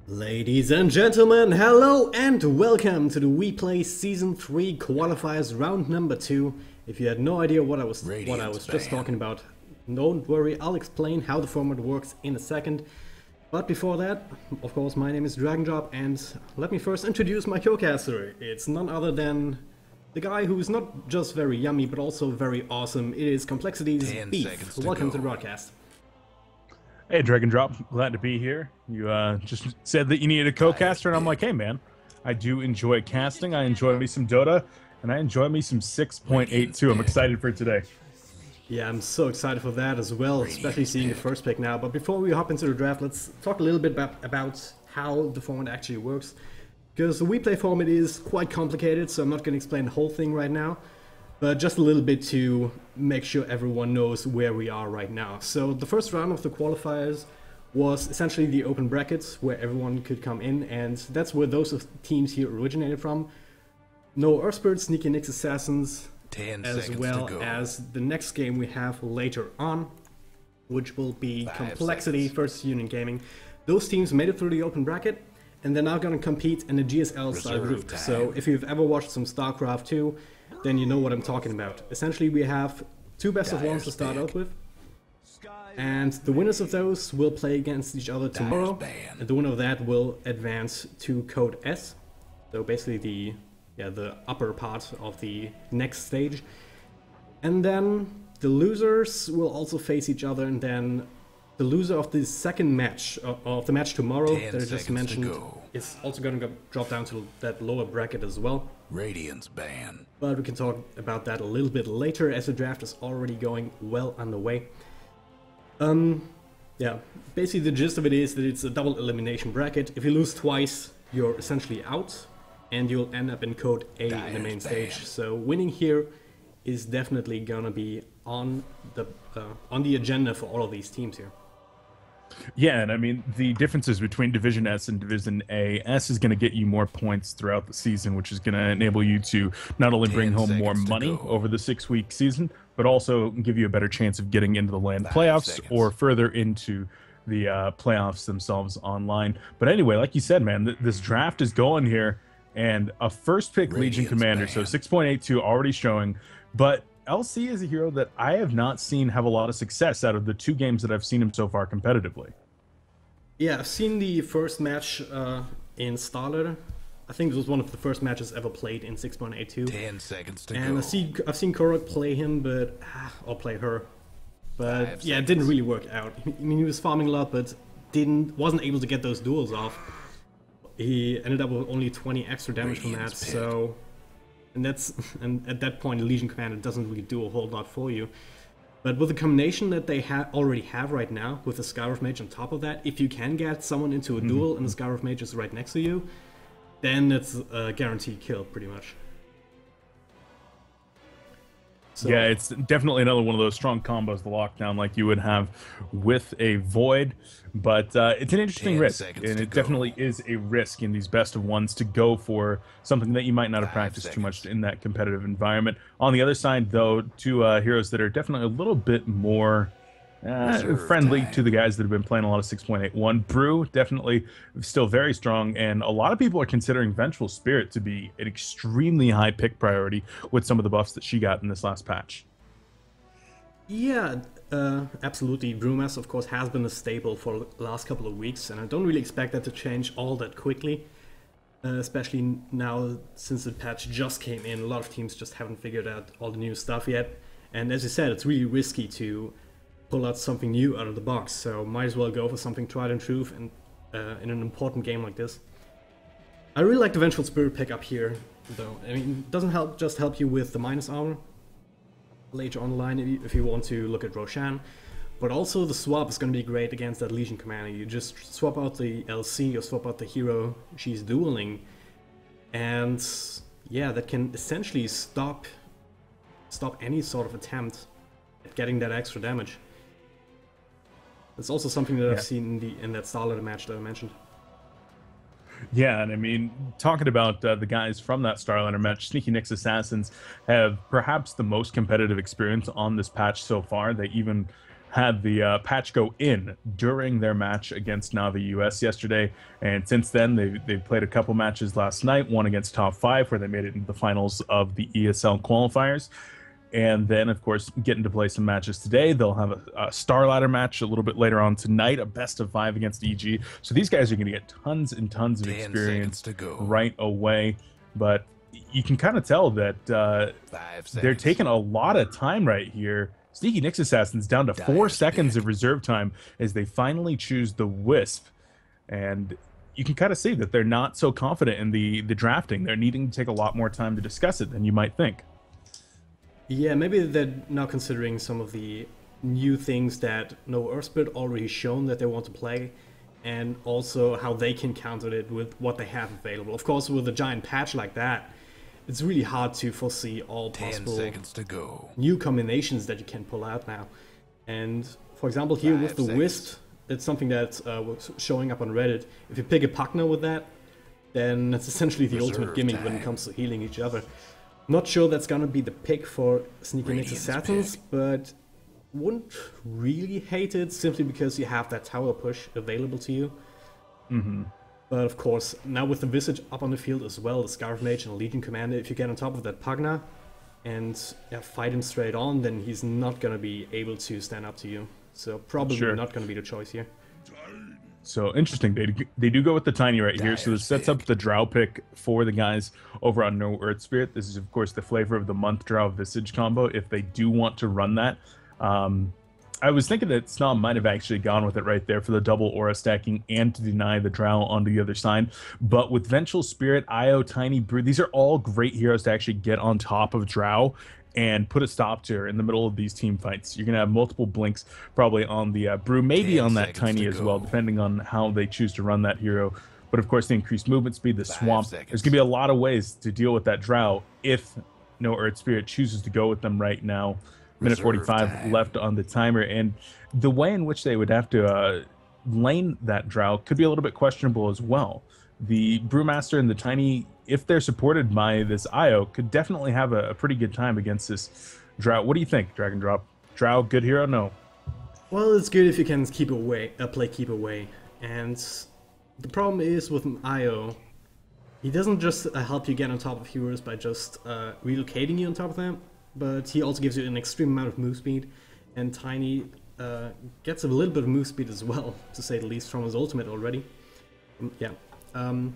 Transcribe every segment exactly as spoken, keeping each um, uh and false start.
Ladies and gentlemen, hello and welcome to the WePlay Season three Qualifiers Round Number two. If you had no idea what I was Radiant's what I was just talking about, don't worry, I'll explain how the format works in a second. But before that, of course, my name is DragonDrop, and let me first introduce my co-caster. It's none other than the guy who's not just very yummy, but also very awesome. It is Complexity's Beef. Welcome to, to the broadcast. Hey, DragonDrop, glad to be here. You uh, just said that you needed a co-caster, and I'm like, hey, man, I do enjoy casting. I enjoy me some Dota, and I enjoy me some six point eight two. I'm excited for today. Yeah, I'm so excited for that as well, especially seeing the first pick now. But before we hop into the draft, let's talk a little bit about, about how the format actually works. Because the WePlay format is quite complicated, so I'm not going to explain the whole thing right now. But just a little bit to make sure everyone knows where we are right now. So the first round of the qualifiers was essentially the open brackets where everyone could come in, and that's where those teams here originated from. NoEarth, Sneaky Nix Assassins, as well as the next game we have later on, which will be Five Complexity seconds. versus Union Gaming. Those teams made it through the open bracket, and they're now going to compete in a G S L style group. Time. So if you've ever watched some StarCraft two, then you know what I'm talking about. Essentially, we have two best of ones to start out with, and the winners of those will play against each other tomorrow, and the winner of that will advance to Code S, so basically the yeah the upper part of the next stage, and then the losers will also face each other, and then the loser of the second match uh, of the match tomorrow that I just mentioned is also going to drop down to that lower bracket as well. Radiant's ban. But we can talk about that a little bit later, as the draft is already going well underway. Um, yeah, basically the gist of it is that it's a double elimination bracket. If you lose twice, you're essentially out, and you'll end up in Code A in the main stage. So winning here is definitely gonna be on the uh, on the agenda for all of these teams here. Yeah, and I mean, the differences between Division S and Division A, S is going to get you more points throughout the season, which is going to enable you to not only bring home more money over the six-week season, but also give you a better chance of getting into the LAN playoffs seconds. or further into the uh, playoffs themselves online. But anyway, like you said, man, th this draft is going here, and a first-pick Legion Commander, band. so six point eight two already showing, but L C is a hero that I have not seen have a lot of success out of the two games that I've seen him so far competitively. Yeah, I've seen the first match uh, in Starlet. I think it was one of the first matches ever played in six point eight two. Ten seconds to and go. I see, I've seen Korok play him, but or play her, but Five yeah, seconds. it didn't really work out. I mean, he was farming a lot, but didn't wasn't able to get those duels off. He ended up with only twenty extra damage from that. Pit. So. And that's and at that point, the Legion Commander doesn't really do a whole lot for you. But with the combination that they ha already have right now, with the Scarif Mage on top of that, if you can get someone into a duel mm-hmm. and the Scarif Mage is right next to you, then it's a guaranteed kill, pretty much. So, yeah, it's definitely another one of those strong combos, the lockdown, like you would have with a Void. But uh, it's an interesting risk, and it go. definitely is a risk in these best of ones to go for something that you might not have Five practiced seconds. too much in that competitive environment. On the other side, though, two uh, heroes that are definitely a little bit more uh, friendly time. to the guys that have been playing a lot of six point eight one. Brew, definitely still very strong, and a lot of people are considering Vengeful Spirit to be an extremely high pick priority with some of the buffs that she got in this last patch. Yeah, uh, absolutely. Brewmaster, of course, has been a staple for the last couple of weeks, and I don't really expect that to change all that quickly, uh, especially now since the patch just came in. A lot of teams just haven't figured out all the new stuff yet, and as you said, it's really risky to pull out something new out of the box, so might as well go for something tried and true and, uh, in an important game like this. I really like the Vengeful Spirit pick up here, though. I mean, it doesn't help just help you with the minus armor later on the line if you, if you want to look at Roshan, but also the swap is going to be great against that Legion Commander. You just swap out the L C or swap out the hero she's dueling, and yeah, that can essentially stop stop any sort of attempt at getting that extra damage. That's also something that yeah. I've seen in, the, in that Starlet match that I mentioned. Yeah, and I mean, talking about uh, the guys from that Starlander match, Sneaky Nix Assassins have perhaps the most competitive experience on this patch so far. They even had the uh, patch go in during their match against Navi U S yesterday, and since then they they played a couple matches last night, one against Top five where they made it into the finals of the E S L qualifiers, and then of course getting to play some matches today. They'll have a, a star ladder match a little bit later on tonight, a best of five against E G. So these guys are going to get tons and tons of experience to go right away, but you can kind of tell that uh, they're taking a lot of time right here. Sneaky Nyx Assassins down to four seconds of reserve time as they finally choose the Wisp. And you can kind of see that they're not so confident in the, the drafting. They're needing to take a lot more time to discuss it than you might think. Yeah, maybe they're now considering some of the new things that NoEarth Spirit already shown that they want to play, and also how they can counter it with what they have available. Of course, with a giant patch like that, it's really hard to foresee all possible seconds to go. new combinations that you can pull out now. And for example, here Five with the seconds. Wisp, it's something that uh, was showing up on Reddit. If you pick a partner with that, then it's essentially the Reserve ultimate gimmick time. when it comes to healing each other. Not sure that's gonna be the pick for Sneaky Nyx Radiant's Assassins, pick. but wouldn't really hate it simply because you have that tower push available to you. Mm-hmm. But of course, now with the Visage up on the field as well, the Scarf Mage and Legion Commander, if you get on top of that Pugna and yeah, fight him straight on, then he's not going to be able to stand up to you. So probably Sure. not going to be the choice here. So interesting. They do, they do go with the Tiny right here. So this sets up the Drow pick for the guys over on NoEarth Spirit. This is, of course, the flavor of the month Drow Visage combo if they do want to run that. Um, I was thinking that S N A might have actually gone with it right there for the double aura stacking and to deny the Drow onto the other side. But with Vengeful Spirit, Io, Tiny, Brew, these are all great heroes to actually get on top of Drow and put a stop to her in the middle of these team fights. You're going to have multiple blinks probably on the uh, Brew, maybe Ten on that seconds Tiny to as go. well, depending on how they choose to run that hero. But of course, the increased movement speed, the Five swamp. seconds. There's going to be a lot of ways to deal with that Drow if NoEarth Spirit chooses to go with them right now. Minute Reserve forty-five time. left on the timer, and the way in which they would have to uh, lane that Drow could be a little bit questionable as well. The Brewmaster and the Tiny, if they're supported by this Io, could definitely have a, a pretty good time against this Drow. What do you think, Dragon Drop? Drow, good hero? No. Well, it's good if you can keep away, uh, play keep away. And the problem is with an Io, he doesn't just uh, help you get on top of heroes by just uh, relocating you on top of them, but he also gives you an extreme amount of move speed, and Tiny uh, gets a little bit of move speed as well, to say the least, from his ultimate already. Um, yeah. Um,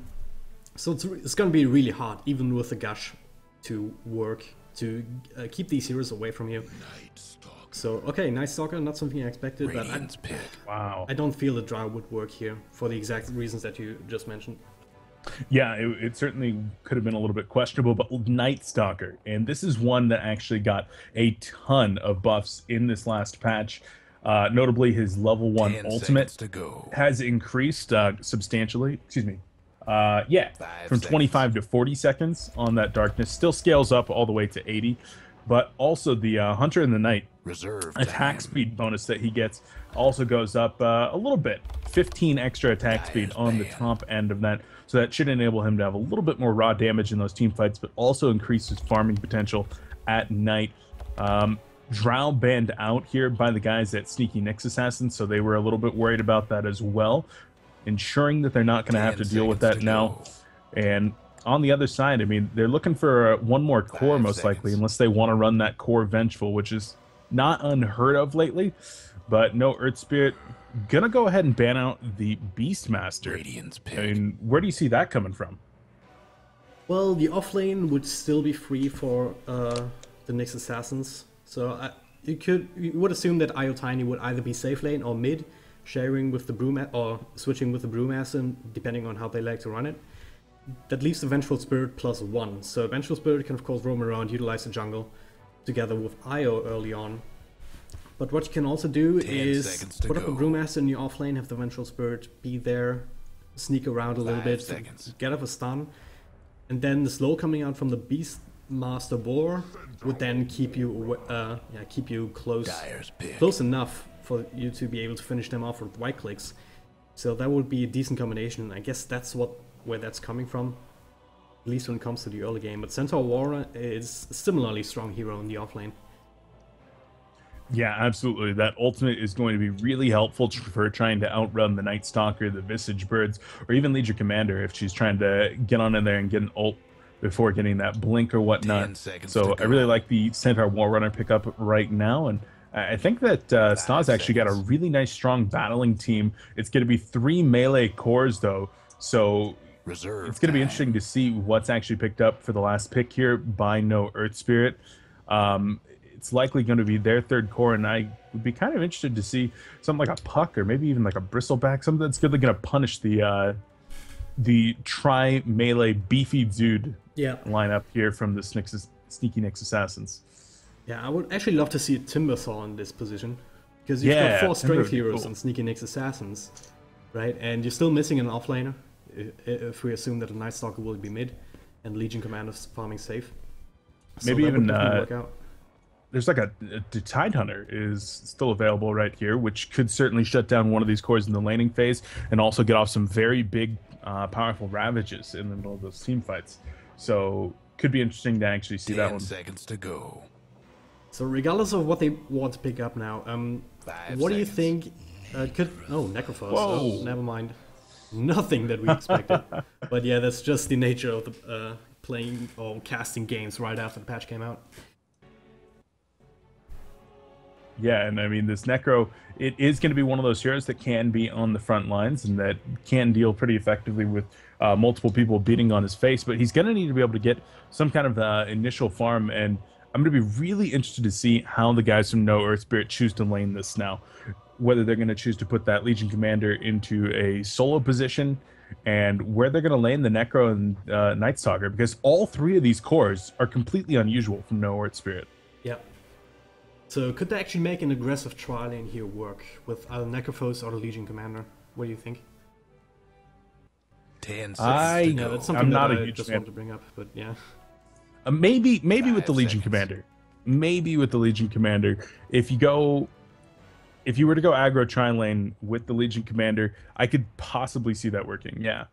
so it's, it's gonna be really hard, even with the Gush, to work, to uh, keep these heroes away from you. Night Stalker. So, okay, Night Stalker, not something I expected, but I, Radiant's pick. Wow. I don't feel the Drow would work here, for the exact reasons that you just mentioned. Yeah, it, it certainly could have been a little bit questionable, but Night Stalker, and this is one that actually got a ton of buffs in this last patch. Uh, notably, his level one Ten ultimate seconds to go. has increased uh, substantially. Excuse me. Uh, yeah, Five from seconds. twenty-five to forty seconds on that darkness. Still scales up all the way to eighty, but also the uh, Hunter in the Night Reserve attack time. speed bonus that he gets also goes up uh, a little bit. fifteen extra attack speed Dyer's on the banned. top end of that. So that should enable him to have a little bit more raw damage in those team fights, but also increase his farming potential at night. Um, Drow banned out here by the guys at Sneaky Nyx Assassins, so they were a little bit worried about that as well, ensuring that they're not going to have to Ten deal with seconds that to now. go. And on the other side, I mean, they're looking for uh, one more core, Five most likely, seconds. unless they want to run that core Vengeful, which is not unheard of lately. But NoEarth Spirit gonna go ahead and ban out the Beastmaster. Radiant's pick. I mean, where do you see that coming from? Well, the offlane would still be free for uh, the Nyx Assassins, so I, you could you would assume that Io Tiny would either be safe lane or mid, sharing with the Brewmaster or switching with the Brewmaster, depending on how they like to run it. That leaves the Vengeful Spirit plus one. So Vengeful Spirit can of course roam around, utilize the jungle, together with Io early on. But what you can also do Ten is seconds to put up a go. Brewmaster in your offlane, have the Vengeful Spirit be there, sneak around a little Five bit, seconds. get up a stun, and then the slow coming out from the Beastmaster Boar would then keep you awa- uh, yeah, keep you close Dyer's pick. close enough for you to be able to finish them off with right clicks. So that would be a decent combination. I guess that's what where that's coming from, at least when it comes to the early game. But Centaur Warrior is a similarly strong hero in the offlane. Yeah, absolutely. That ultimate is going to be really helpful tr- for trying to outrun the Night Stalker, the Visage Birds, or even Legion Commander if she's trying to get on in there and get an ult before getting that blink or whatnot. So I really like the Centaur Warrunner pickup right now, and I I think that uh, S N A's actually got a really nice, strong battling team. It's going to be three melee cores, though, so Reserve it's going to be time. interesting to see what's actually picked up for the last pick here by NoEarth Spirit. Um, it's likely going to be their third core, and I would be kind of interested to see something like a Puck or maybe even like a Bristleback, something that's really going to punish the uh, the tri melee beefy dude Yeah. lineup here from the Snix, Sneaky Nyx Assassins. Yeah, I would actually love to see a Timbersaw in this position. Because you've Yeah, got four Timber strength would be heroes cool. and Sneaky Nyx Assassins, right? And you're still missing an offlaner, i- if we assume that the Night Stalker will be mid, and Legion Commander's farming safe. So Maybe that would even, definitely uh, work out. There's like a, a Tide Hunter is still available right here, which could certainly shut down one of these cores in the laning phase and also get off some very big, uh, powerful ravages in the middle of those team fights. So could be interesting to actually see that Ten one. seconds to go. So regardless of what they want to pick up now, um, Five what do you seconds. think? Uh, could oh Necrophos? Whoa. Oh, never mind. Nothing that we expected. But yeah, that's just the nature of the uh, playing or casting games right after the patch came out. Yeah, and I mean, this Necro, it is going to be one of those heroes that can be on the front lines and that can deal pretty effectively with uh, multiple people beating on his face, but he's going to need to be able to get some kind of uh, initial farm, and I'm going to be really interested to see how the guys from NoEarth Spirit choose to lane this now. Whether they're going to choose to put that Legion Commander into a solo position, and where they're going to lane the Necro and uh, Night Stalker, because all three of these cores are completely unusual from NoEarth Spirit. Yeah. So could they actually make an aggressive trial lane here work with either Necrophos or the Legion Commander? What do you think? Ten seconds I- to Yeah, go. that's something not that a I huge just fan. wanted to bring up, but yeah. Uh, maybe, maybe with Five the Legion seconds. Commander. Maybe with the Legion Commander. If you go, if you were to go aggro tri lane with the Legion Commander, I could possibly see that working. Yeah.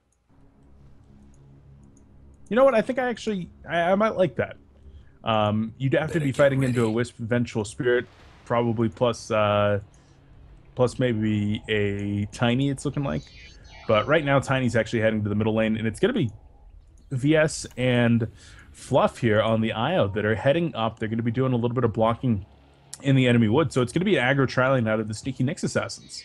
You know what? I think I actually, I, I might like that. Um, you'd have to Better be get fighting into a ready. Wisp Vengeful Spirit, probably plus, uh, plus maybe a Tiny. It's looking like, but right now Tiny's actually heading to the middle lane, and it's gonna be V S and Fluff here on the I O that are heading up. They're going to be doing a little bit of blocking in the enemy wood, so it's going to be an aggro trialing out of the Sneaky Nyx Assassins.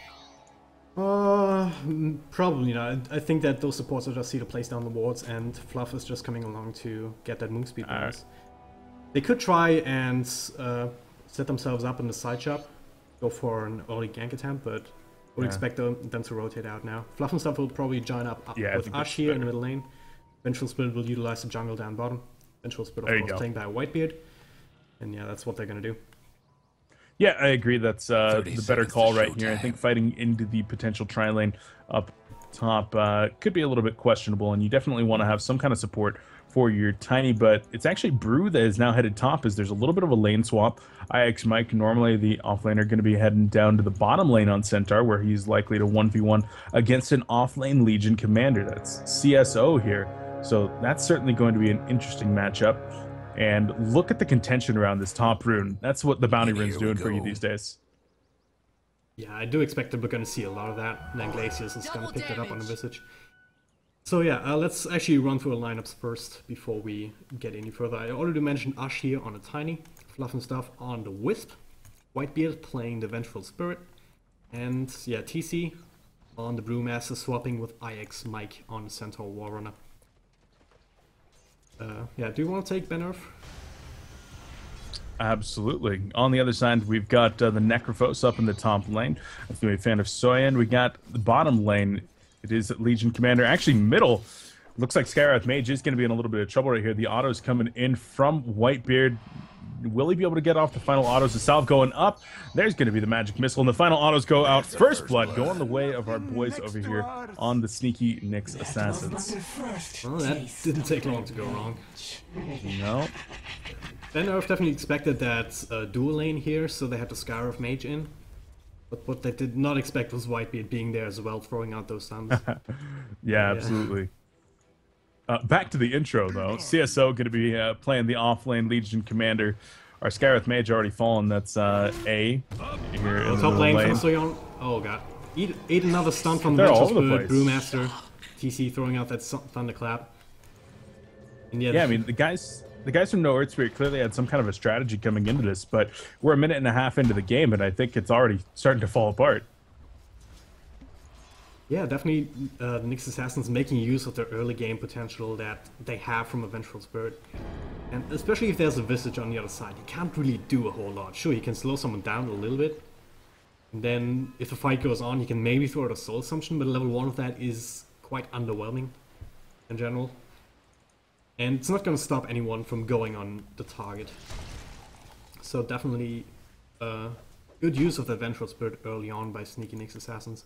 Uh, mm, probably not. I think that those supports are just here to place down the wards, and Fluff is just coming along to get that move speed bonus. They could try and uh, set themselves up in the side shop, go for an early gank attempt, but would Yeah. expect them, them to rotate out now. Fluff and stuff will probably join up, up Yeah, I with think Ash that's here in the better. middle lane. Vengeful Spirit will utilize the jungle down bottom. Vengeful Spirit, There of you course, go. playing by Whitebeard. And yeah, that's what they're gonna do. Yeah, I agree. That's uh, thirty the better seconds call to right here. I showtime. think fighting into the potential tri lane up top uh, could be a little bit questionable, and you definitely want to have some kind of support for your Tiny, but it's actually Brew that is now headed top as there's a little bit of a lane swap. I X Mike, normally the offlaner, going to be heading down to the bottom lane on Centaur, where he's likely to one v one against an offlane Legion Commander. That's C S O here. So that's certainly going to be an interesting matchup. And look at the contention around this top rune. That's what the bounty And rune's here we doing for you go. these days. Yeah, I do expect that we're gonna see a lot of that. And then Glacius is gonna Double pick that up on the damage. Visage. So yeah, uh, let's actually run through our lineups first before we get any further. I already mentioned Ash here on the Tiny, Fluff and Stuff on the Wisp, Whitebeard playing the Vengeful Spirit, and yeah, T C on the Brewmaster swapping with I X Mike on the Centaur Warrunner. Uh, yeah, do you want to take Ben Earth? Absolutely. On the other side, we've got uh, the Necrophos up in the top lane. If you're a fan of Soyan, we got the bottom lane. It is Legion Commander. Actually, middle. Looks like Skyrath Mage is going to be in a little bit of trouble right here. The autos coming in from Whitebeard. Will he be able to get off the final autos? The salve going up. There's going to be the magic missile, and the final autos go out. First blood going the way of our boys over here on the Sneaky Nyx Assassins. Well, that didn't take long to go wrong. No. Ben Earth definitely expected that uh, dual lane here, so they had the Skyrath Mage in. But what they did not expect was Whitebeard being there as well, throwing out those stuns. Yeah, absolutely. Uh, back to the intro, though. C S O going to be uh, playing the offlane Legion Commander our Skyrath Mage already fallen. That's uh, A here in the Top middle lane lane. from Soyeon. Oh god. Eat, ate another stun from They're Vengeful all over the Spirit, place. Brewmaster, T C throwing out that su- thunderclap. And Yeah, I mean the guys, the guys from NoEarth Spirit clearly had some kind of a strategy coming into this, but we're a minute and a half into the game, and I think it's already starting to fall apart. Yeah, definitely uh, the Nyx Assassins making use of their early game potential that they have from a Vengeful Spirit. And especially if there's a Visage on the other side, you can't really do a whole lot. Sure, you can slow someone down a little bit. And then if the fight goes on, you can maybe throw out a Soul Assumption, but level one of that is quite underwhelming in general. And it's not going to stop anyone from going on the target. So definitely uh, good use of the Vengeful Spirit early on by sneaky Nyx Assassins.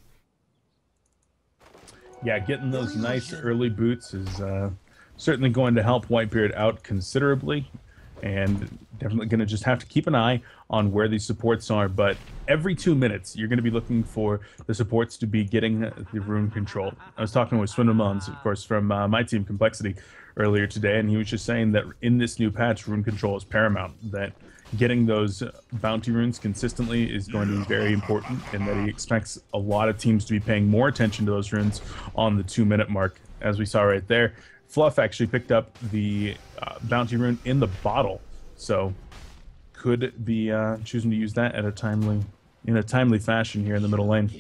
Yeah, getting those nice early boots is uh, certainly going to help Whitebeard out considerably, and definitely going to just have to keep an eye on where these supports are. But every two minutes, you're going to be looking for the supports to be getting the rune control. I was talking with Swindlemons, of course, from uh, my team, Complexity, earlier today, and he was just saying that in this new patch, rune control is paramount, that getting those bounty runes consistently is going to be very important, and that he expects a lot of teams to be paying more attention to those runes on the two minute mark. As we saw right there, Fluff actually picked up the uh, bounty rune in the bottle, so could be uh, choosing to use that at a timely in a timely fashion here in the middle lane.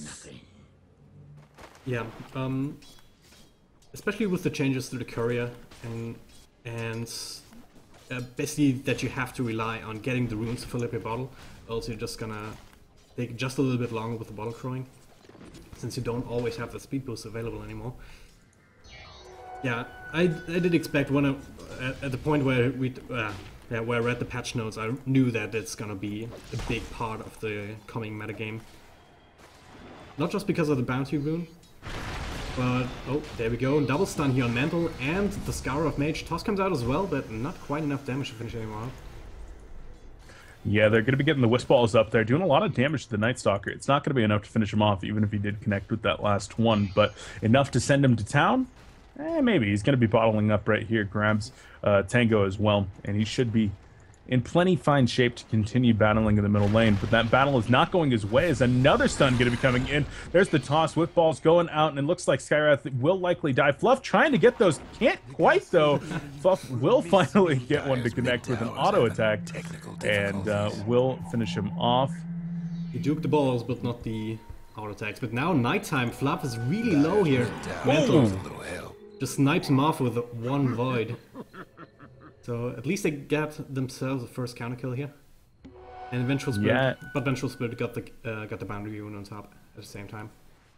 Yeah, um, especially with the changes to the courier and and Uh, basically that you have to rely on getting the runes to fill up your bottle, else you're just gonna take just a little bit longer with the bottle throwing, since you don't always have the speed boost available anymore. Yeah, I, I did expect one of, at, at the point where we uh, yeah, where I read the patch notes, I knew that it's gonna be a big part of the coming metagame. Not just because of the bounty rune, but, oh, there we go, double stun here on Mantle, and the Scour of Mage. Toss comes out as well, but not quite enough damage to finish anyone off. Yeah, they're going to be getting the Wisp Balls up there, doing a lot of damage to the Night Stalker. It's not going to be enough to finish him off, even if he did connect with that last one, but enough to send him to town? Eh, maybe. He's going to be bottling up right here, grabs uh, Tango as well, and he should be in plenty fine shape to continue battling in the middle lane, but that battle is not going his way as another stun going to be coming in. There's the toss with balls going out, and it looks like Skyrath will likely die. Fluff trying to get those, can't quite though. Fluff will finally get one to connect with an auto attack, and uh, will finish him off. He juked the balls, but not the auto attacks. But now nighttime, Fluff is really low here. Mental just snipes him off with one void. So at least they got themselves the first counter kill here, and Vengeful Spirit, Yeah. but Vengeful Spirit got the uh, got the boundary rune on top at the same time.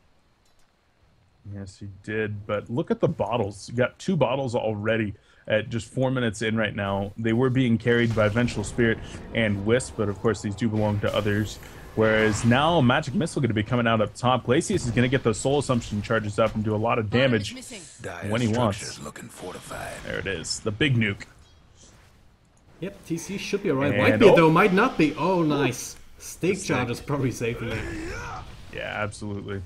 Yes, he did, but look at the bottles. You got two bottles already at just four minutes in right now. They were being carried by Vengeful Spirit and Wisp, but of course these do belong to others. Whereas now Magic Missile going to be coming out up top. Glacius is going to get those Soul Assumption charges up and do a lot of damage when he wants. Looking fortified. There it is, the big nuke. Yep, T C should be alright. And- Might be oh. though, might not be. Oh, nice. Stake charge is probably safe in there. Yeah, absolutely.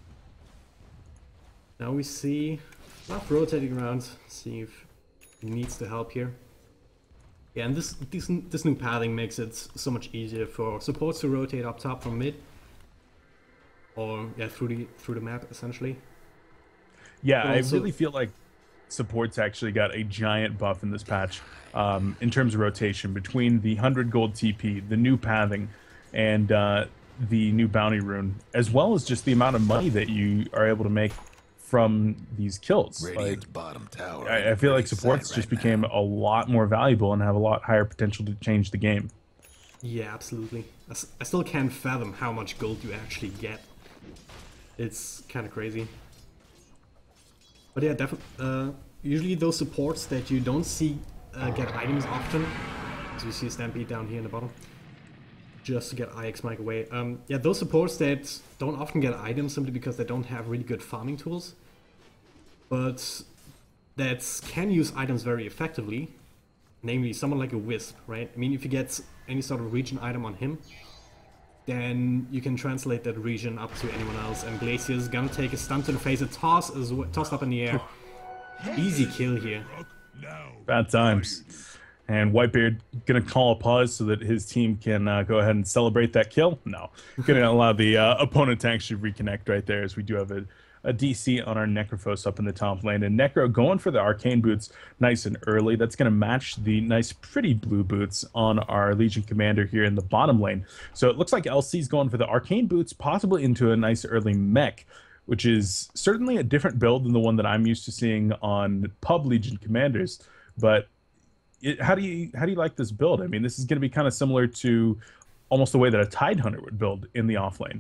Now we see Fluff rotating around, see if he needs the help here. Yeah, and this, this this new pathing makes it so much easier for supports to rotate up top from mid, or yeah, through the through the map essentially. Yeah, But I also- really feel like supports actually got a giant buff in this patch um, in terms of rotation between the one hundred gold T P, the new pathing, and uh, the new bounty rune, as well as just the amount of money that you are able to make from these kills. Radiant's Like, bottom tower. I, I feel like supports just became a lot more valuable and have a lot higher potential to change the game. Yeah, absolutely. I, s- I still can't fathom how much gold you actually get. It's kind of crazy. But yeah, definitely. Uh, usually those supports that you don't see uh, get items often, as you see a Stampede down here in the bottom, just to get I X Mike away. Um, yeah, those supports that don't often get items simply because they don't have really good farming tools, but that can use items very effectively. Namely, someone like a Wisp, right? I mean, if you get any sort of region item on him, then you can translate that region up to anyone else. And Glacier's gonna take a stun to the face, a toss is tossed up in the air. Easy kill here. Bad times. And Whitebeard gonna call a pause so that his team can uh, go ahead and celebrate that kill. No, gonna allow the uh, opponent to actually reconnect right there, as we do have a, a D C on our Necrophos up in the top lane. And Necro going for the Arcane Boots nice and early. That's gonna match the nice pretty blue boots on our Legion Commander here in the bottom lane. So it looks like L C's going for the Arcane Boots, possibly into a nice early mech, which is certainly a different build than the one that I'm used to seeing on pub Legion Commanders. But It, how do you how do you like this build? I mean, this is going to be kind of similar to almost the way that a Tidehunter would build in the offlane.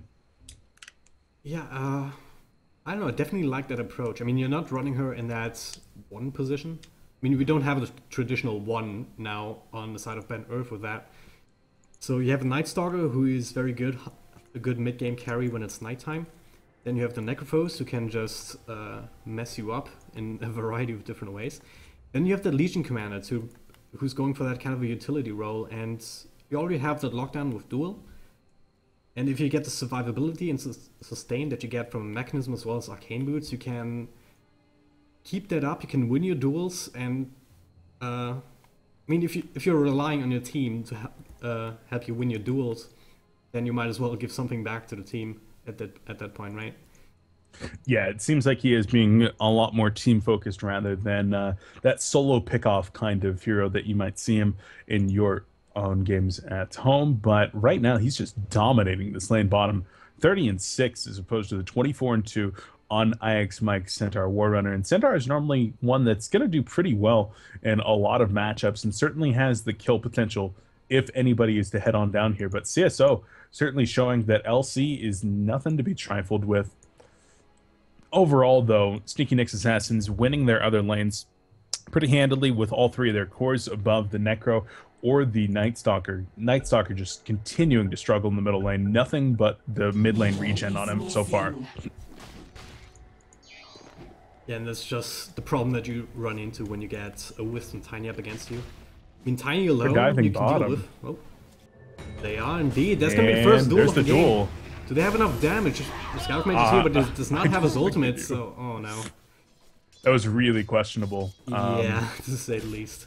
Yeah, uh, I don't know. I definitely like that approach. I mean, you're not running her in that one position. I mean, we don't have the traditional one now on the side of Ben Earth with that. So you have a Night Stalker who is very good, a good mid-game carry when it's nighttime. Then you have the Necrophos who can just uh, mess you up in a variety of different ways. Then you have the Legion Commander to who's going for that kind of a utility role, and you already have that lockdown with Duel. And if you get the survivability and sus sustain that you get from a mechanism as well as Arcane Boots, you can keep that up, you can win your duels, and uh, I mean, if, you, if you're relying on your team to ha uh, help you win your duels, then you might as well give something back to the team at that, at that point, right? Yeah, it seems like he is being a lot more team focused rather than uh, that solo pick-off kind of hero that you might see him in your own games at home. But right now, he's just dominating this lane bottom, thirty and six as opposed to the twenty-four and two on I X Mike Centaur Warrunner. And Centaur is normally one that's going to do pretty well in a lot of matchups and certainly has the kill potential if anybody is to head on down here. But C S O certainly showing that L C is nothing to be trifled with. Overall, though, Sneaky Nyx Assassins winning their other lanes pretty handily with all three of their cores above the Necro or the Night Stalker. Night Stalker just continuing to struggle in the middle lane. Nothing but the mid lane regen on him so far. Yeah, and that's just the problem that you run into when you get a Wisp and Tiny up against you. I mean, Tiny alone, you can bottom. deal with. Oh, they are indeed. That's going to be the first duel of the, the game. Duel. Do they have enough damage? The Scout Mage is here, but it does not have his ultimate, so... Oh, no. That was really questionable. Um, yeah, to say the least.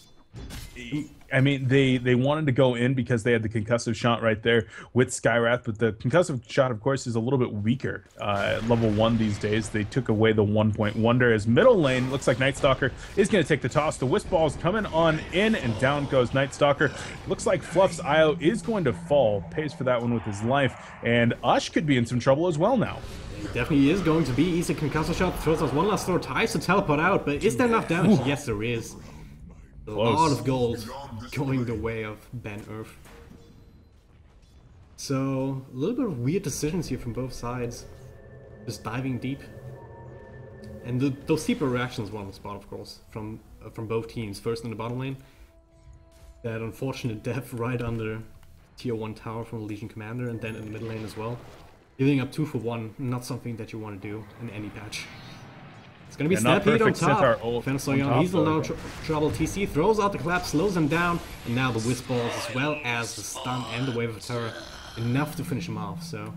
I mean, they, they wanted to go in because they had the concussive shot right there with Skywrath, but the concussive shot, of course, is a little bit weaker uh, at level one these days. They took away the one-point wonder. As middle lane, looks like Night Stalker is going to take the toss. The Wisp Ball is coming on in, and down goes Night Stalker. Looks like Fluff's I O is going to fall. Pays for that one with his life, and Ush could be in some trouble as well now. He definitely is going to be. Easy concussive shot, throws us one last throw, tries to teleport out, but is there enough damage? Ooh. Yes, there is. A Close. lot of gold going the way of Ben Earth. So, a little bit of weird decisions here from both sides. Just diving deep. And the, those deeper reactions were on the spot, of course, from uh, from both teams. First in the bottom lane. That unfortunate death right under tier one tower from the Legion Commander, and then in the mid lane as well. Giving up two for one, not something that you want to do in any patch. It's gonna be yeah, Stampede on top. Fensoyon, he's in no tr trouble. T C throws out the collapse, slows him down, and now the Wisp Balls as well as the stun and the Wave of Terror. Enough to finish him off, so...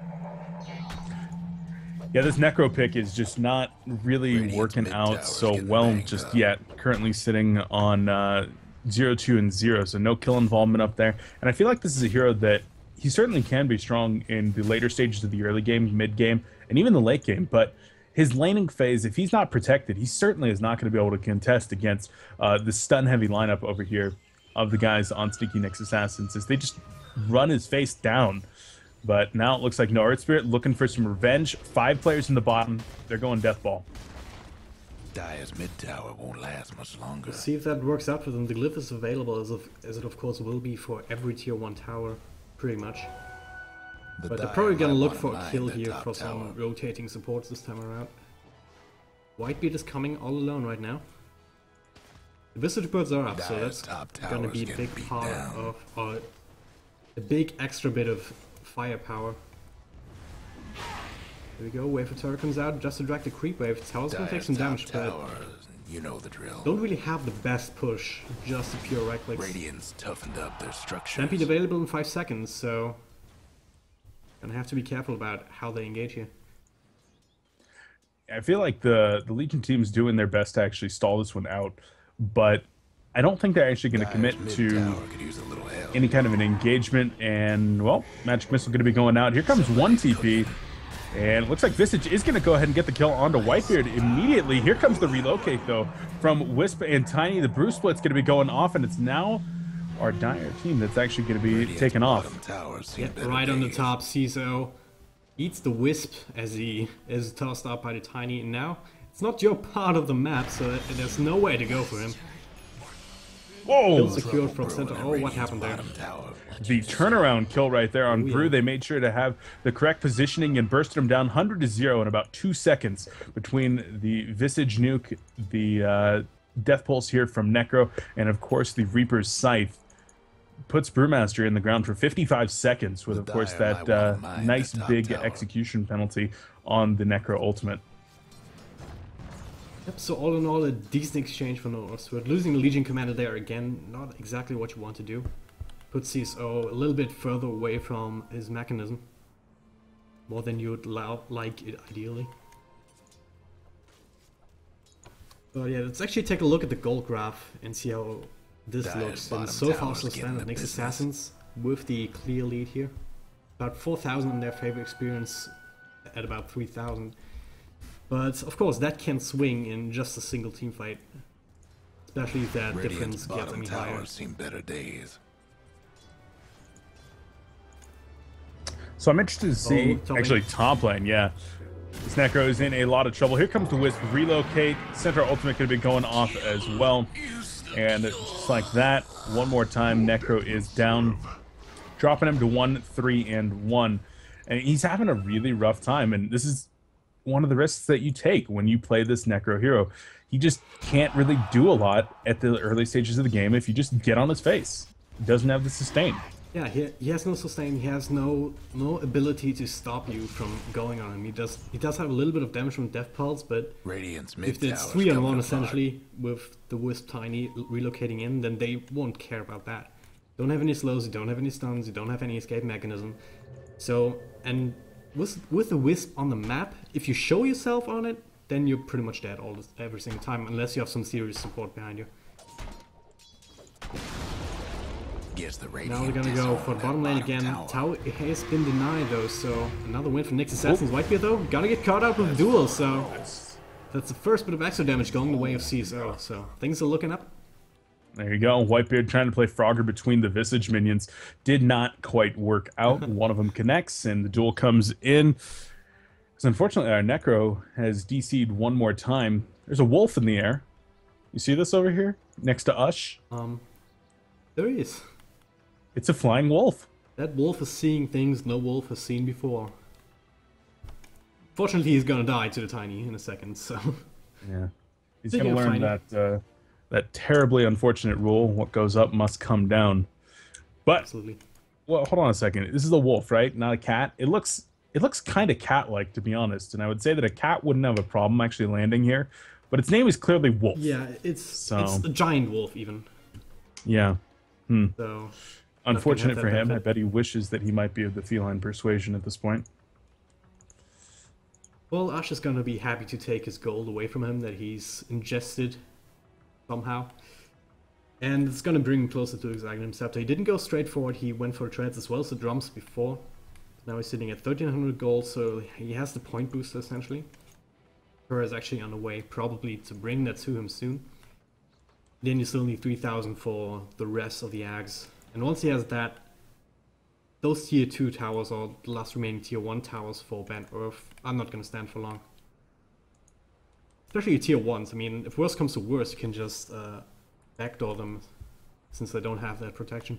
Yeah, this Necro pick is just not really working out so well just yet. Currently sitting on uh, zero two and zero, so no kill involvement up there. And I feel like this is a hero that he certainly can be strong in the later stages of the early game, mid game, and even the late game, but his laning phase, if he's not protected, he certainly is not going to be able to contest against uh, the stun-heavy lineup over here of the guys on Sneaky Nyx Assassins, as they just run his face down. But now it looks like NoEarth Spirit looking for some revenge. Five players in the bottom. They're going Death Ball. Dire's mid tower won't last much longer. Let's see if that works out for them. The glyph is available, as, of, as it of course will be for every tier one tower, pretty much. But they're probably gonna look for a kill here for some rotating supports this time around. Whitebeard is coming all alone right now. The Visitor Birds are up, so that's gonna be a big part of, or a big extra bit of firepower. There we go, Wave of Terror comes out just to drag the creep wave. Tower's gonna take some damage, but you know the drill. Don't really have the best push, just a pure right click. Radiance toughened up their structure. Stampede available in five seconds, so gonna have to be careful about how they engage here. I feel like the the Legion team's doing their best to actually stall this one out, but I don't think they're actually going to commit to any kind of an engagement. And, well, Magic Missile going to be going out. Here comes one T P. And it looks like Visage is going to go ahead and get the kill onto Whitebeard immediately. Here comes the relocate, though, from Wisp and Tiny. The Brew Split's going to be going off, and it's now our Dire team that's actually going to be taken off. Yeah, right on the top, C I S O eats the Wisp as he is tossed up by the Tiny. And now it's not your part of the map, so there's no way to go for him. Whoa! Kill secured from center. Oh, what happened there? The turnaround kill right there on Ooh, Brew. yeah. They made sure to have the correct positioning and bursted him down one hundred to zero in about two seconds between the Visage nuke, the uh, Death Pulse here from Necro, and of course the Reaper's Scythe. Puts Brewmaster in the ground for fifty-five seconds with, of course, that uh, nice big execution penalty on the Necro ultimate. Yep, so all in all, a decent exchange for NoEarth. We're losing the Legion Commander there again, not exactly what you want to do. Put C I S O a little bit further away from his mechanism. More than you would like it, ideally. But yeah, let's actually take a look at the gold graph and see how this Dive looks. And bottom so far, towers so getting standard the Nyx business. Assassins with the clear lead here. About four thousand in their favor experience at about three thousand. But of course, that can swing in just a single team fight. Especially if that Radiant's difference gets bottom any higher. towers seen better days. So I'm interested to see, Oh, top actually, lane. top lane, yeah. This Necro is in a lot of trouble. Here comes the Wisp, relocate. Centaur ultimate going to be going off as well. And just like that, one more time, Necro is down, dropping him to one, three, and one. And he's having a really rough time. And this is one of the risks that you take when you play this Necro hero. He just can't really do a lot at the early stages of the game if you just get on his face. He doesn't have the sustain. Yeah, he, he has no sustain. He has no no ability to stop you from going on him. He does he does have a little bit of damage from Death Pulse, but Radiant's mid if it's towers three on coming one apart. essentially with the Wisp Tiny relocating in, then they won't care about that. You don't have any slows, you don't have any stuns, you don't have any escape mechanism. So, and with with the Wisp on the map, if you show yourself on it, then you're pretty much dead all this, every single time, unless you have some serious support behind you. Gives the Now we're gonna go for the bottom lane again. Tau has been denied though, so another win for Nyx Assassins. Whitebeard though, gonna get caught up with duel, so that's the first bit of extra damage going the way of C I S O, so things are looking up. There you go. Whitebeard trying to play Frogger between the Visage minions. Did not quite work out. One of them connects, and the duel comes in. Because unfortunately, our Necro has D C'd one more time. There's a wolf in the air. You see this over here? Next to Ush? Um, there he is. It's a flying wolf. That wolf is seeing things no wolf has seen before. Fortunately, he's gonna die to the Tiny in a second, so... Yeah. He's Speaking going to of learn Tiny- that uh, that terribly unfortunate rule, what goes up must come down. But, Absolutely. well, hold on a second. This is a wolf, right? Not a cat. It looks it looks kind of cat-like, to be honest. And I would say that a cat wouldn't have a problem actually landing here. But its name is clearly Wolf. Yeah, it's So- it's a giant wolf even, Yeah. Hmm. so... Unfortunate have for that him. I benefit. bet he wishes that he might be of the feline persuasion at this point. Well, Ash is gonna be happy to take his gold away from him that he's ingested somehow. And it's gonna bring him closer to his Agnum Scepter. He didn't go straight forward, he went for treads as well as the drums before. Now he's sitting at thirteen hundred gold, so he has the point booster essentially. Her is actually on the way, probably to bring that to him soon. Then you still need three thousand for the rest of the Ags. And once he has that, those tier two towers or the last remaining tier one towers for Banned Earth are not going to stand for long. Especially tier ones. I mean, if worse comes to worse, you can just uh, backdoor them since they don't have that protection.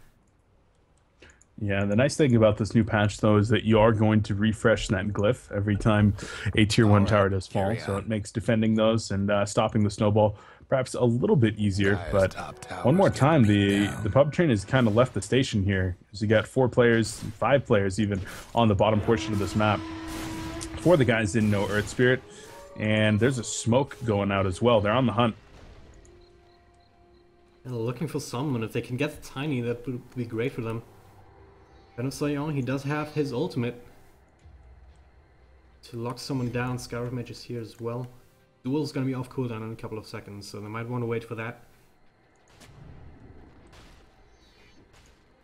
Yeah, the nice thing about this new patch, though, is that you are going to refresh that glyph every time a tier one right, tower does fall. carry So on. it makes defending those and uh, stopping the snowball perhaps a little bit easier. Dire's But top towers one more getting time, beat the, down. the pub train has kind of left the station here. So you got four players, five players even, on the bottom portion of this map for the guys in No Earth Spirit. And there's a smoke going out as well. They're on the hunt. And looking for someone. If they can get the Tiny, that would be great for them. Kind of Sion, he does have his ultimate to lock someone down. Scarab Mage is here as well. Duel's gonna be off cooldown in a couple of seconds, so they might want to wait for that.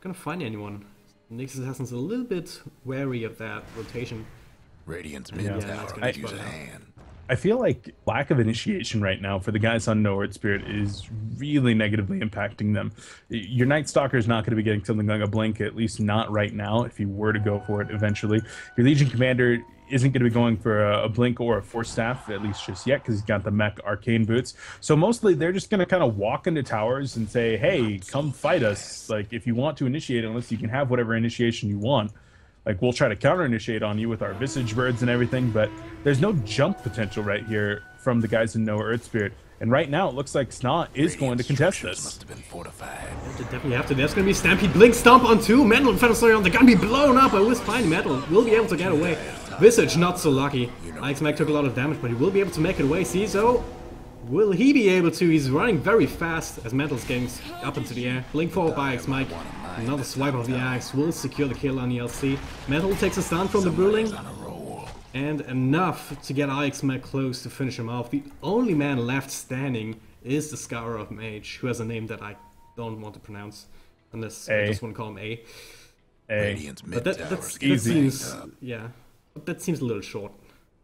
gonna find anyone. Nyx Assassin's a little bit wary of that rotation. Radiant's mid Yeah. tower Yeah, could use a hand. I feel like lack of initiation right now for the guys on NoEarth Spirit is really negatively impacting them. Your Night Stalker is not going to be getting something like a blink, at least not right now, if you were to go for it eventually. Your Legion Commander isn't going to be going for a, a blink or a force staff, at least just yet, because he's got the mech arcane boots. So mostly they're just going to kind of walk into towers and say, hey, come fight us. Like, if you want to initiate on us, you can have whatever initiation you want. Like, we'll try to counter-initiate on you with our Visage Birds and everything, but there's no jump potential right here from the guys in NoEarth Spirit. And right now, it looks like S N A is going to contest this. Must have been fortified. They definitely have to. There's gonna be Stampede, Blink, Stomp on two. Metal and Feather Slayer on. They're gonna be blown up. I was fine. Metal will be able to get away. Visage, not so lucky. Ix Mac took a lot of damage, but he will be able to make it away. See, so will he be able to? He's running very fast as Metal's getting up into the air. Blink forward by Ix Mike. Another swipe of the axe will secure the kill on the L C. Metal takes a stun from the Bruling. And enough to get Ix Mike close to finish him off. The only man left standing is the Scourer of Mage, who has a name that I don't want to pronounce. Unless A. I just want to call him A. A. Radiant's mid But that, tower that's, that easy. seems... yeah. But that seems a little short.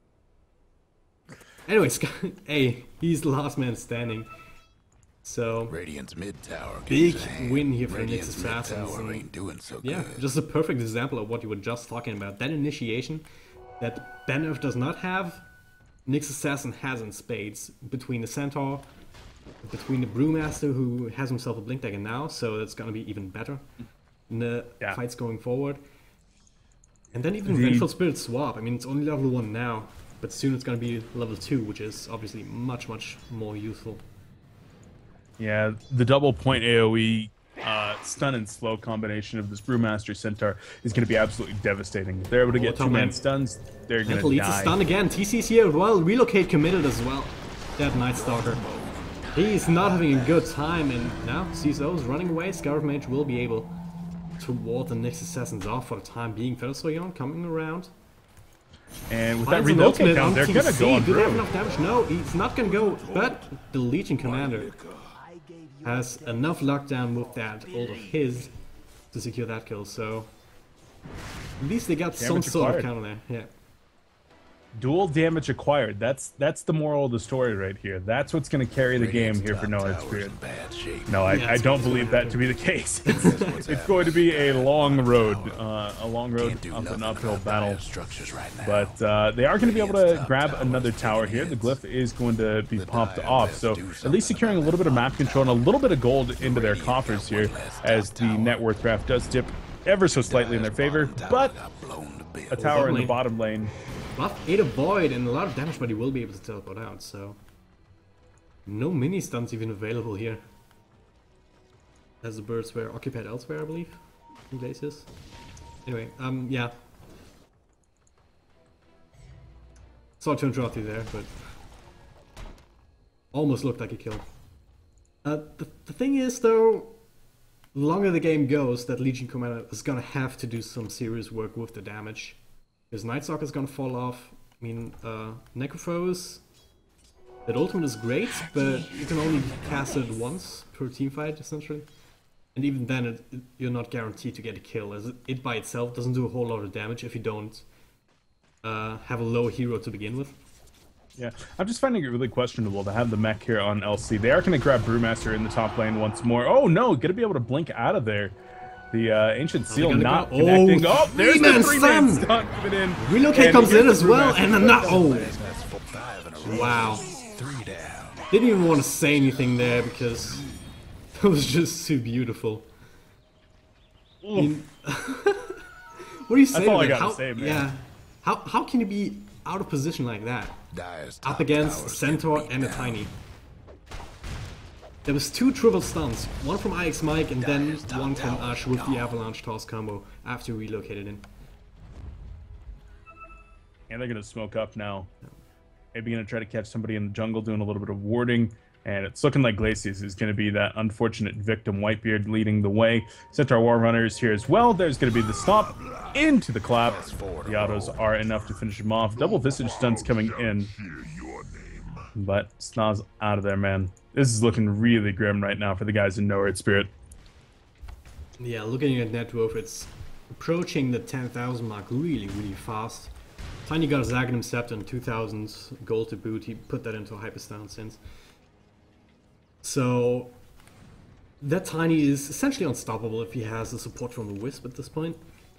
Anyways, A. He's the last man standing. So... Radiant's mid tower. could big use a hand. win here for Nyx Radiant's mid Assassins. tower and- ain't doing so Yeah, good. just a perfect example of what you were just talking about. That initiation that NoEarth does not have, Nyx Assassin has in spades. Between the Centaur, between the Brewmaster, who has himself a Blink Dagger now, so that's gonna be even better in the Yeah. fights going forward. And then even The- Vengeful Spirit swap. I mean, it's only level one now, but soon it's gonna be level two, which is obviously much, much more useful. Yeah, the double point AoE uh, stun and slow combination of this Brewmaster Centaur is going to be absolutely devastating. If they're able to get top two-man lane. stuns, they're going Metal to eats a die. stun again. T C's here as well. Relocate committed as well. That Night Stalker. He's not having a good time, and now C S O is running away. Scour of Mage will be able to ward the Nyx Assassins off for the time being. Feather Slayer coming around. And with that Finds an relocate ultimate down, on they're T going to C. go on Do they have through. enough damage? No, he's not going to go. But the Legion Commander has enough lockdown with that ult of his to secure that kill. So at least they got some Damage sort of acquired. counter there. Yeah. Dual damage acquired. That's that's the moral of the story right here. That's what's going to carry the game Radiant's here for top NoEarth tower's Spirit. in bad shape. No, I, Yeah, I that's don't what's believe gonna that to be the case. It's, it's going to be a long road, uh, a long road Can't do up nothing an uphill about battle. dire structures right now. But uh, they are going to be able to Radiant's top grab tower another is tower taking here. The hits. glyph is going to be The popped dire off, best so do at something least securing a about little bit of map control and a little bit of gold into their Radiant coffers got here one less as top the tower. net worth graph does dip ever so slightly in their favor, Dire's bottom but tower got blown to bits. a tower in the lane. bottom lane. Buff ate a void and a lot of damage, but he will be able to teleport out, so... No mini stuns even available here. As the birds were occupied elsewhere, I believe. In Glaciers. Anyway, um, yeah. Sorry to interrupt you there, but... Almost looked like a kill. Uh, the, the thing is, though... The longer the game goes, that Legion Commander is gonna have to do some serious work with the damage. Because Night Stalker is gonna fall off. I mean, uh, Necrophos... That ultimate is great, but you can only cast it once per teamfight, essentially. And even then, it, it, you're not guaranteed to get a kill, as it, it by itself doesn't do a whole lot of damage if you don't uh, have a low hero to begin with. Yeah, I'm just finding it really questionable to have the mech here on L C. They are going to grab Brewmaster in the top lane once more. Oh no, going to be able to blink out of there. The uh, Ancient Seal gonna not go? connecting. Oh, Oh, there's three-man the three-man stun! stun coming in. Relocate And comes here's in the as well, Brewmaster. and then not. Oh, That's five in a row. wow. Three down. Didn't even want to say anything there because that was just too beautiful. I mean, what do you say? That's all to I that? gotta How, say, man. Yeah. How how can you be out of position like that? Dire's Up top against tower's Centaur getting and a beat down. Tiny. There was two triple stuns, one from Ix Mike and then Dire's top one from tower Ash with the Avalanche Toss combo after relocated in. And they're going to smoke up now. Maybe going to try to catch somebody in the jungle doing a little bit of warding. And it's looking like Glacius is going to be that unfortunate victim. Whitebeard leading the way. Centaur War Runners here as well. There's going to be the stomp into the clap. The autos are enough to finish him off. Double Visage stunts coming in. But Sna's out of there, man. This is looking really grim right now for the guys in NoEarth Spirit. Yeah, looking at net worth, it's approaching the ten thousand mark really, really fast. Tiny got a Zaganum Scepter and two thousand gold to boot. He put that into a Hyperstone since. So that Tiny is essentially unstoppable if he has the support from the Wisp at this point.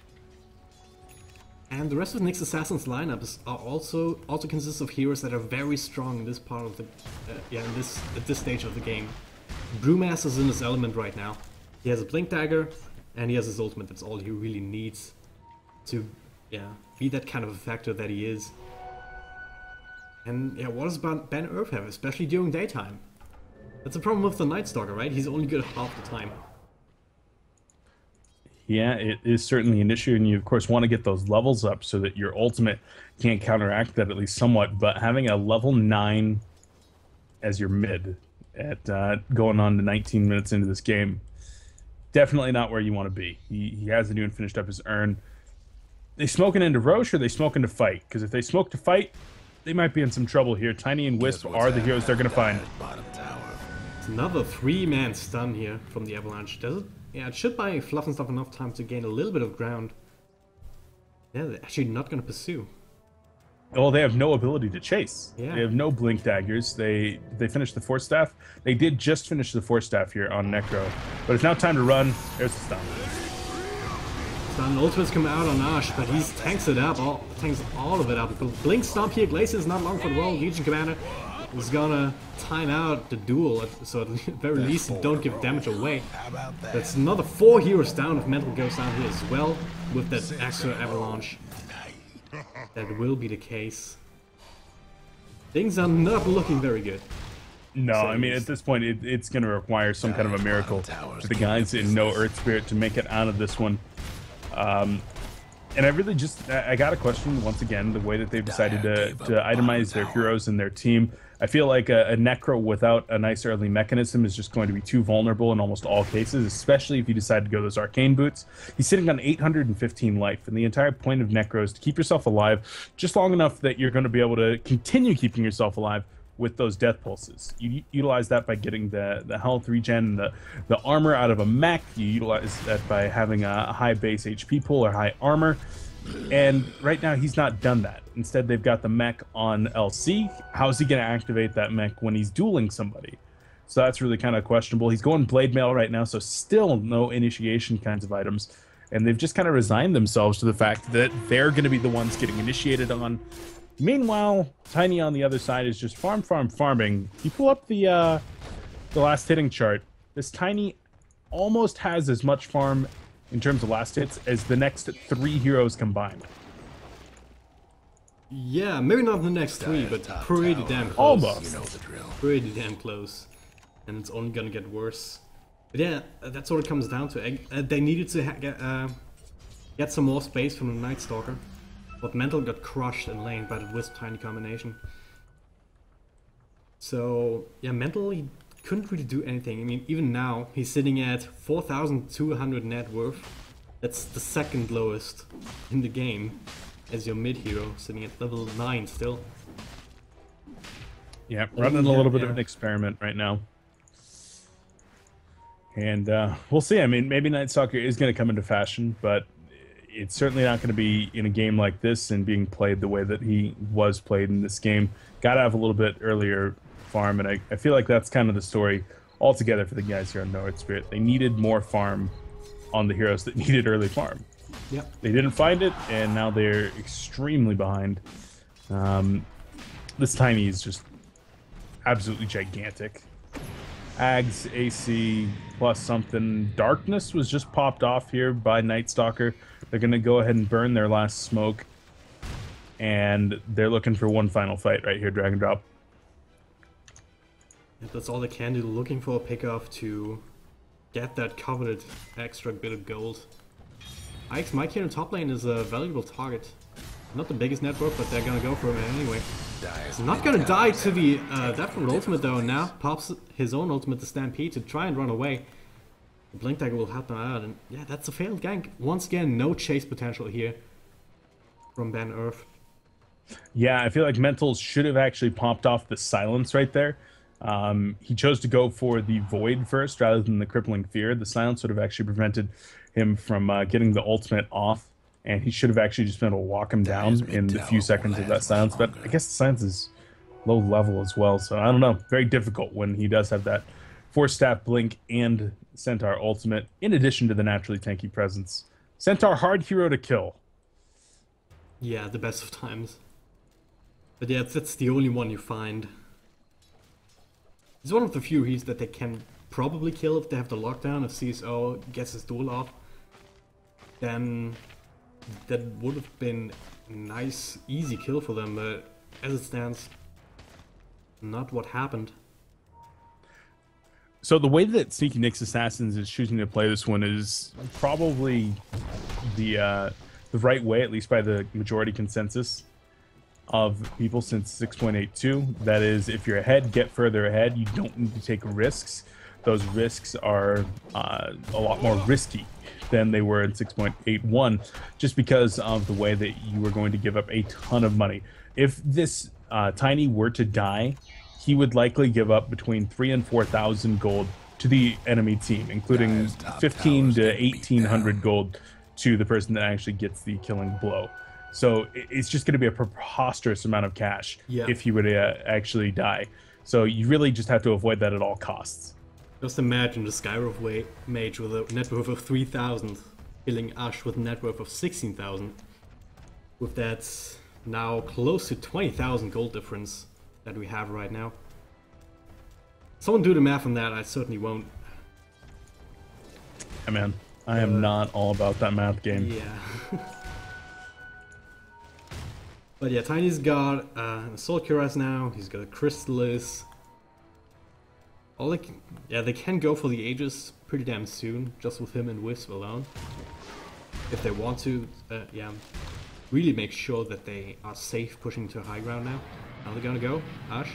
And the rest of Nyx Assassin's lineups are also also consists of heroes that are very strong in this part of the uh, yeah in this at this stage of the game. Brewmaster's in his element right now. He has a Blink Dagger and he has his ultimate. That's all he really needs to yeah be that kind of a factor that he is. And yeah, what does NoEarth have, especially during daytime? That's the problem with the Night Stalker, right? He's only good half the time. Yeah, it is certainly an issue, and you of course want to get those levels up so that your ultimate can counteract that at least somewhat. But having a level nine as your mid at uh, going on to nineteen minutes into this game, definitely not where you want to be. He, he hasn't even finished up his urn. They smoking into Roche or they smoking to fight? Because if they smoke to fight, they might be in some trouble here. Tiny and Wisp are the heroes they're going to find. It's another three-man stun here from the Avalanche. Does it? Yeah, it should buy Fluff and Stuff enough time to gain a little bit of ground. Yeah, they're actually not going to pursue. Well, they have no ability to chase. Yeah. They have no Blink Daggers. They they finished the Force Staff. They did just finish the Force Staff here on Necro. But it's now time to run. There's the stun. Stun ultimates come out on Ash, but he tanks it up, all, tanks all of it up. Blink Stomp here, Glacier is not long for the world. Legion Commander is gonna time out the duel, so at the very least don't give damage away. That's another four heroes down if Mental goes down here as well, with that extra Avalanche. That will be the case. Things are not looking very good. No, I mean, at this point, it, it's going to require some kind of a miracle for the guys in NoEarth Spirit to make it out of this one. Um, and I really just, I got a question, once again, the way that they've decided to, to itemize their heroes and their team. I feel like a, a Necro without a nice early mechanism is just going to be too vulnerable in almost all cases, especially if you decide to go those Arcane Boots. He's sitting on eight hundred fifteen life, and the entire point of Necro is to keep yourself alive just long enough that you're going to be able to continue keeping yourself alive with those death pulses. You utilize that by getting the, the health regen, the, the armor out of a mech. You utilize that by having a high base H P pool or high armor. And right now he's not done that. Instead, they've got the mech on L C. How's he going to activate that mech when he's dueling somebody? So that's really kind of questionable. He's going Blade Mail right now, so still no initiation kinds of items. And they've just kind of resigned themselves to the fact that they're going to be the ones getting initiated on. Meanwhile, Tiny on the other side is just farm, farm, farming. You pull up the uh, the last hitting chart. This Tiny almost has as much farm in terms of last hits as the next three heroes combined. Yeah, maybe not the next three, but pretty damn close. Almost. You know the drill. Pretty damn close. And it's only gonna get worse. But yeah, that's what it comes down to. Uh, they needed to ha get, uh, get some more space from the Night Stalker. But Mental got crushed in lane by the Wisp Tiny combination. So, yeah, Mental, he couldn't really do anything. I mean, even now, he's sitting at four thousand two hundred net worth. That's the second lowest in the game as your mid hero, sitting at level nine still. Yeah, running a little bit yeah. of an experiment right now. And uh, we'll see. I mean, maybe Night Stalker is going to come into fashion, but it's certainly not going to be in a game like this and being played the way that he was played in this game. Got to have a little bit earlier farm, and I, I feel like that's kind of the story altogether for the guys here on NoEarth Spirit. They needed more farm on the heroes that needed early farm. Yep. They didn't find it, and now they're extremely behind. Um, this Tiny is just absolutely gigantic. Ags, A C, plus something. Darkness was just popped off here by Night Stalker. They're going to go ahead and burn their last smoke. And they're looking for one final fight right here, Drag and Drop. That's all they can do, looking for a pickoff to get that coveted extra bit of gold. Ike's Mike here in top lane is a valuable target. Not the biggest network, but they're gonna go for him anyway. He's not gonna die to the uh, Death from ultimate though, and now pops his own ultimate, the Stampede, to try and run away. The Blink Dagger will help them out, and yeah, that's a failed gank. Once again, no chase potential here from NoEarth. Yeah, I feel like Mentals should have actually popped off the silence right there. Um, he chose to go for the Void first rather than the Crippling Fear. The Silence would have actually prevented him from uh, getting the ultimate off, and he should have actually just been able to walk him down in the few seconds of that Silence. But I guess the Silence is low level as well, so I don't know. Very difficult when he does have that Force Staff Blink and Centaur ultimate, in addition to the naturally tanky presence. Centaur, hard hero to kill. Yeah, the best of times. But yeah, that's the only one you find. He's one of the few heroes that they can probably kill if they have the lockdown. If C S O gets his duel off, then that would have been a nice, easy kill for them. But as it stands, not what happened. So the way that Sneaky Nick's Assassins is choosing to play this one is probably the uh, the right way, at least by the majority consensus of people since six point eight two. That is, if you're ahead, get further ahead. You don't need to take risks. Those risks are uh, a lot more risky than they were in six point eight one, just because of the way that you were going to give up a ton of money. If this uh, Tiny were to die, he would likely give up between three and four thousand gold to the enemy team, including fifteen to eighteen hundred gold to the person that actually gets the killing blow. So it's just going to be a preposterous amount of cash yeah. if he would uh, actually die. So you really just have to avoid that at all costs. Just imagine the Skywrath mage with a net worth of three thousand killing Ash with a net worth of sixteen thousand. With that now close to twenty thousand gold difference that we have right now. Someone do the math on that, I certainly won't. Hey man, I am uh, not all about that math game. Yeah. But yeah, Tiny's got uh, an Assault Cuirass now, he's got a Chrysalis. All they can, yeah, they can go for the Aegis pretty damn soon, just with him and Wisp alone. If they want to, uh, yeah. Really make sure that they are safe pushing to high ground now. How are they gonna go? Ash?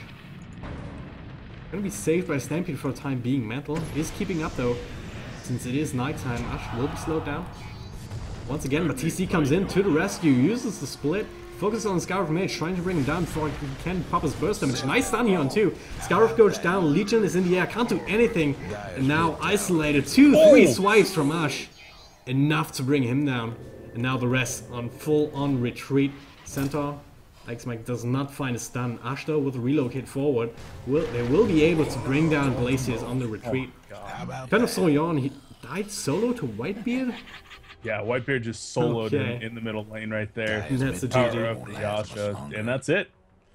Gonna be saved by Stampede for the time being. Mantle is keeping up though. Since it is nighttime, Ash will be slowed down. Once again, but T C comes in to the rescue, uses the split, focuses on Skywrath Mage, trying to bring him down before he can pop his burst damage. Nice stun here on two. Skywrath goes down, Legion is in the air, can't do anything. And now isolated, two, three swipes from Ash. Enough to bring him down. And now the rest on full-on retreat. Centaur, X-Mike does not find a stun. Ash though with a relocate forward. Will, they will be able to bring down Glaciers on the retreat. Oh, Pen of Soyon, he died solo to Whitebeard? Yeah, Whitebeard just soloed okay. in, in the middle lane right there. And that's the G G. Of Yasha, and that's it.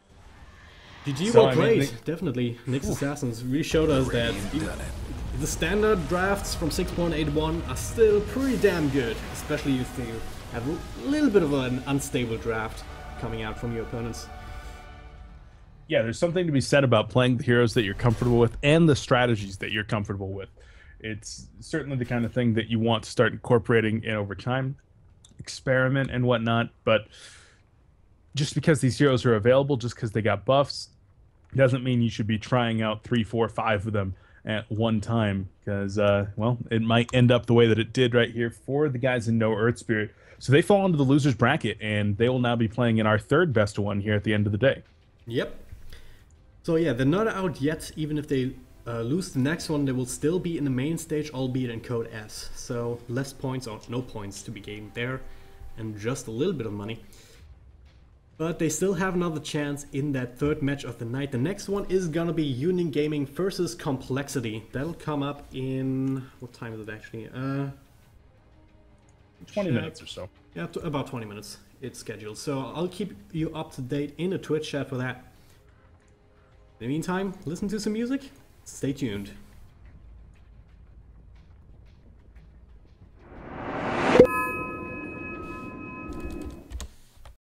G G So, well I mean, played, they, Definitely. Nick's Assassins really showed us that the standard drafts from six point eight one are still pretty damn good, especially if you have a little bit of an unstable draft coming out from your opponents. Yeah, there's something to be said about playing the heroes that you're comfortable with and the strategies that you're comfortable with. It's certainly the kind of thing that you want to start incorporating in over time, experiment and whatnot, but just because these heroes are available, just because they got buffs, doesn't mean you should be trying out three, four, five of them at one time, because, uh, well, it might end up the way that it did right here for the guys in NoEarth Spirit. So they fall into the loser's bracket, and they will now be playing in our third best one here at the end of the day. Yep. So yeah, they're not out yet. Even if they uh, lose the next one, they will still be in the main stage, albeit in code S. So less points or no points to be gained there, and just a little bit of money. But they still have another chance in that third match of the night. The next one is gonna be Union Gaming versus Complexity. That'll come up in... what time is it actually? Uh, twenty minutes or so. Yeah, about twenty minutes it's scheduled. So I'll keep you up to date in the Twitch chat for that. In the meantime, listen to some music. Stay tuned.